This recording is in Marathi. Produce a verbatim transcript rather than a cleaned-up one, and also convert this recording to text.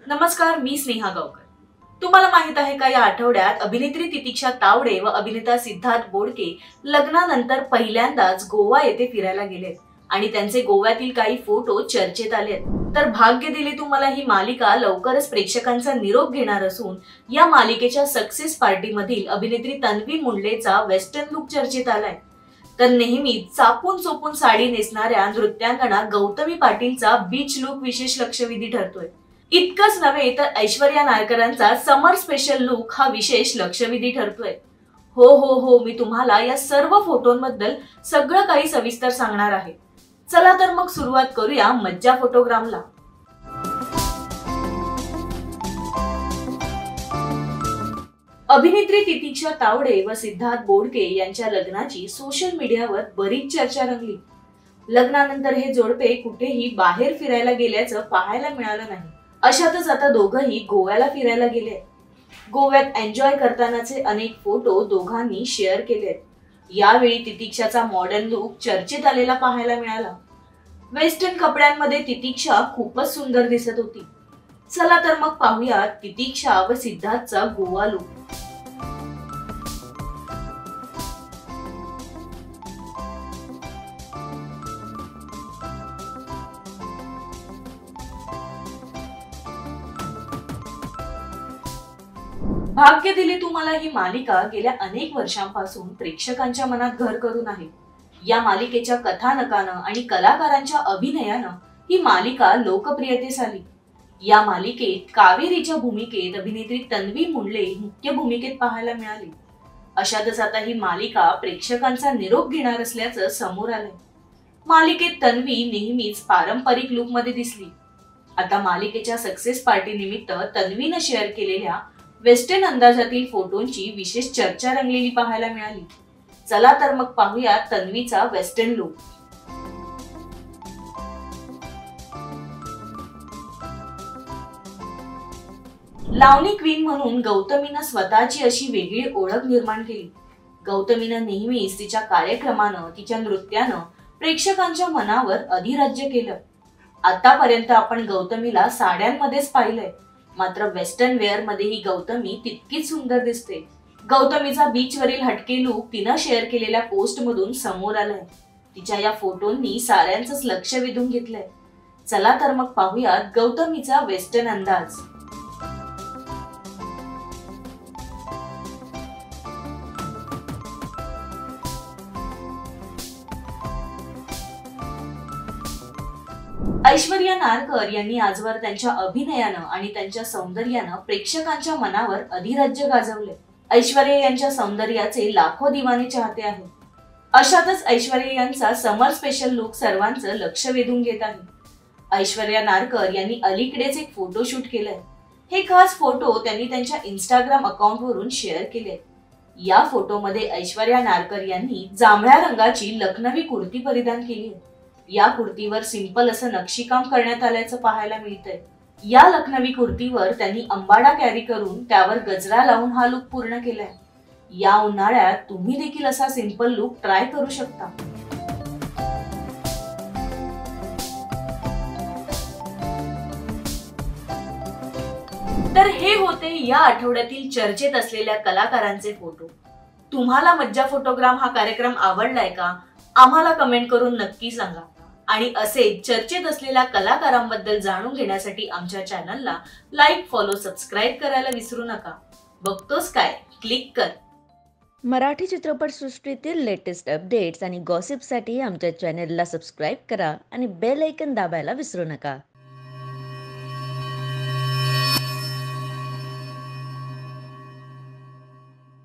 नमस्कार, मी स्नेहा गावकर। तुम्हाला माहित आहे का, या आठवड्यात अभिनेत्री तितिक्षा तावडे व अभिनेता सिद्धार्थ बोडके लग्नानंतर पहिल्यांदाच गोवा येथे फिरायला गेलेत आणि त्यांचे गोव्यातील काही फोटो चर्चेत आलेत। तर भाग्य दिले तू मला ही मालिका लवकरच प्रेक्षकांचा निरोप घेणार असून या मालिकेच्या सक्सेस पार्टी मधील अभिनेत्री तन्वी मुंडलेचा वेस्टर्न लुक चर्चेत आलाय। तर नेहमीच चापून चोपून साडी नेसणाऱ्या नृत्यांगना गौतमी पाटीलचा बीच लुक विशेष लक्षवेधी ठरतोय। इतकंच नव्हे तर ऐश्वर्या नारकरांचा समर स्पेशल लुक हा विशेष लक्षवेधी ठरतोय। हो हो हो मी तुम्हाला या सर्व फोटोंबद्दल सगळं काही सविस्तर सांगणार आहे। चला तर मग सुरुवात करूया मज्जा फोटोग्रामला। अभिनेत्री तितिक्षा तावडे व सिद्धार्थ बोडके यांच्या लग्नाची सोशल मीडियावर बरीच चर्चा रंगली। लग्नानंतर हे जोडपे कुठेही बाहेर फिरायला गेल्याचं पाहायला मिळालं नाही। अशातच आता दोघंही गोव्याला फिरायला गेले। गोव्यात एन्जॉय करतानाचे अनेक फोटो दोघांनी शेअर केलेत। यावेळी तितिक्षाचा मॉडर्न लुक चर्चेत आलेला पाहायला मिळाला। वेस्टर्न कपड्यांमध्ये तितिक्षा खूपच सुंदर दिसत होती। चला तर मग पाहूया तितिक्षा व सिद्धार्थचा गोवा लुक। भाग्य दिले तू मला ही मालिका गेल्या अनेक वर्षांपासून प्रेक्षकांच्या मनात घर करून आहे। या मालिकेच्या कथानकानं आणि कलाकारांच्या अभिनयानं ही मालिका लोकप्रियतेस आली। या मालिकेत कावेरीच्या भूमिकेत अभिनेत्री तन्वी मुंडले मुख्य भूमिकेत पाहायला मिळाली। अशातच आता ही मालिका प्रेक्षकांचा निरोप घेणार असल्याचं समोर आलंय। मालिकेत तन्वी नेहमीच पारंपरिक लुक मध्ये दिसली। आता मालिकेच्या सक्सेस पार्टी निमित्त तन्वीनं शेअर केलेल्या वेस्टर्न अंदाजातील फोटोंची विशेष चर्चा रंगलेली पाहायला मिळाली। चला तर मग पाहूया तन्वीचा वेस्टर्न लुक। लावणी क्वीन म्हणून गौतमीनं स्वतःची अशी वेगळी ओळख निर्माण केली। गौतमीनं नेहमीच तिच्या कार्यक्रमानं तिच्या नृत्यानं प्रेक्षकांच्या मनावर अधिराज्य केलं। आतापर्यंत आपण गौतमीला साड्यांमध्येच पाहिलंय, मात्र वेस्टर्न वेअर मध्ये ही गौतमी तितकीच सुंदर दिसते। गौतमीचा बीच वरील हटके लुक तिनं शेअर केलेल्या पोस्ट मधून समोर आलाय। तिच्या या फोटोंनी साऱ्यांचंच लक्ष वेधून घेतलंय। चला तर मग पाहूयात गौतमीचा वेस्टर्न अंदाज। ऐश्वर्या नारकर यांनी आजवर त्यांच्या अभिनयानं आणि त्यांच्या सौंदर्यानं प्रेक्षकांच्या मनावर अधिराज्य गाजवले। ऐश्वर्या यांच्या सौंदर्याचे लाखो दिवाने चाहते आहेत। अशातच ऐश्वर्या यांचा समर स्पेशल लुक सर्वांचं लक्ष वेधून घेत आहे। ऐश्वर्या नारकर यांनी अलीकडेच एक फोटोशूट केलंय। हे खास फोटो त्यांनी त्यांच्या इंस्टाग्राम अकाउंट वरून शेअर केले। या फोटोमध्ये ऐश्वर्या नारकर यांनी जांभळ्या रंगाची लखनवी कुर्ती परिधान केली आहे। या कुर्तीवर सिंपल असं नक्षीकाम करण्यात आल्याचं पाहायला मिळतंय। या लखनवी कुर्तीवर त्यांनी अंबाडा कॅरी करून त्यावर गजरा लावून हा लुक पूर्ण केलाय। या उन्हाळ्यात तुम्ही देखील असा सिंपल लुक ट्राय करू शकता। तर हे होते या आठवड्यातील चर्चेत असलेल्या कलाकारांचे फोटो। तुम्हाला मज्जा फोटोग्राम हा कार्यक्रम आवडलाय का? आम्हाला कमेंट करून नक्की सांगा। आणि असे चर्चेत असलेल्या कलाकारांबद्दल जाणून घेण्यासाठी आमच्या चॅनलला लाईक, फॉलो, सबस्क्राईब करायला विसरू नका। बघतोस काय? क्लिक कर। मराठी चित्रपट सृष्टीतील लेटेस्ट अपडेट्स आणि गॉसिपसाठी आमच्या चॅनलला सबस्क्राईब करा आणि बेल आयकॉन दाबायला विसरू नका।